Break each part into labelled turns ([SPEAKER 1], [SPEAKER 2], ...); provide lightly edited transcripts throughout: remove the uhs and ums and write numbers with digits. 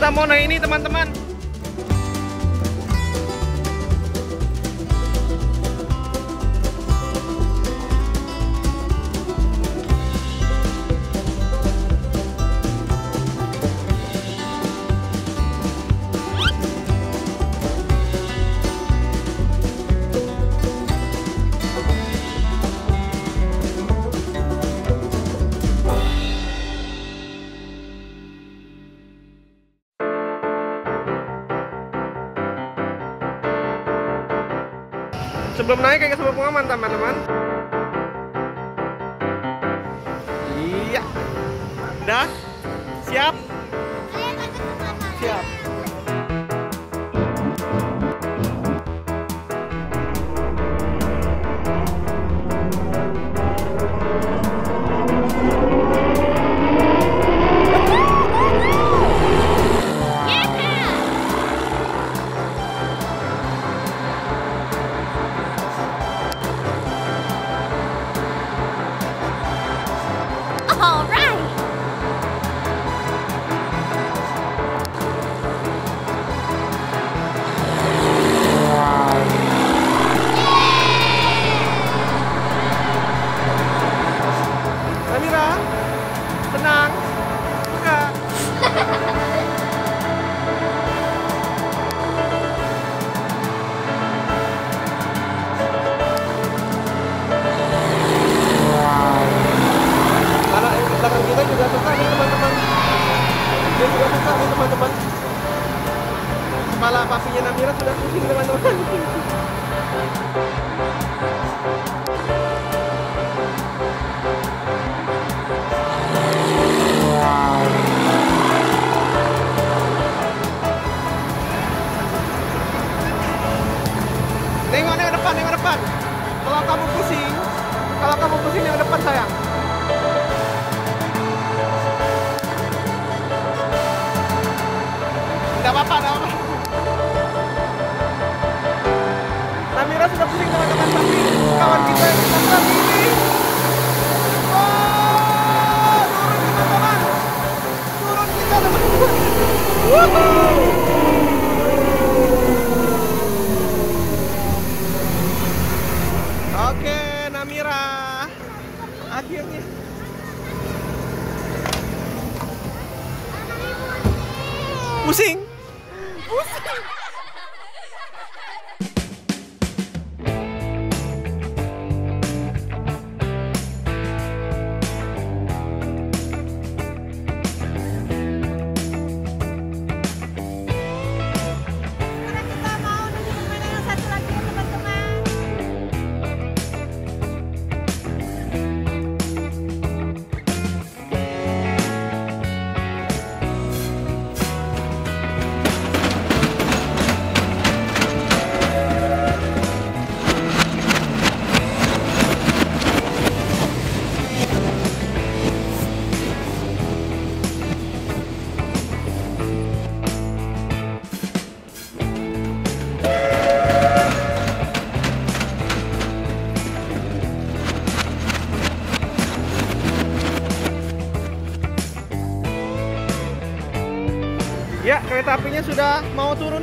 [SPEAKER 1] Kita mau naik ini teman-teman. Sebelum naik kayak sebuah pengaman teman-teman. Iya. Udah? Siap? Siap. Tenang, enggak. Anak yang belakang kita juga suka nih teman-teman. Dia juga suka nih teman-teman. Kepala papinya Namira sudah pusing teman-teman. Nengok depan. Kalau kamu pusing yang depan sayang. Enggak apa-apa. Namira sudah pusing teman-teman, tapi kawan kita yang belakang ini. Oh, turun kita teman-teman. Oke, Namira. Akhirnya. Pusing. Ya, kereta apinya sudah mau turun.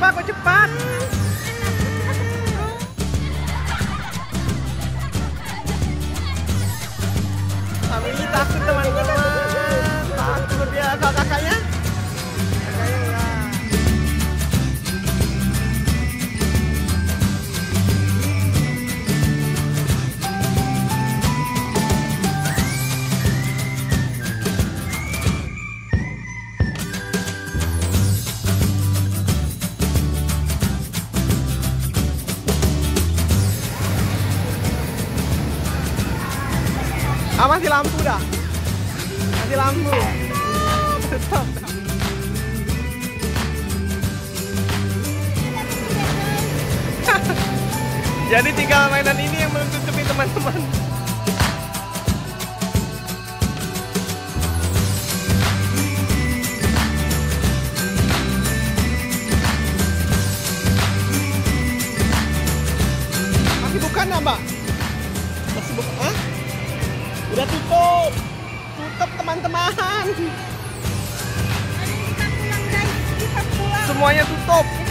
[SPEAKER 1] kok cepat. Family takut teman-teman. Takut dia kakaknya. Kakaknya enggak. Ah, masih lampu dah. Masih lampu. Stop. Jadi tinggal mainan ini yang menutupi teman-teman. Masih bukan ya, Mbak? Masih bukan? Hah? Udah tutup. Tutup teman-teman.
[SPEAKER 2] Kita pulang guys, kita pulang.
[SPEAKER 1] Semuanya tutup.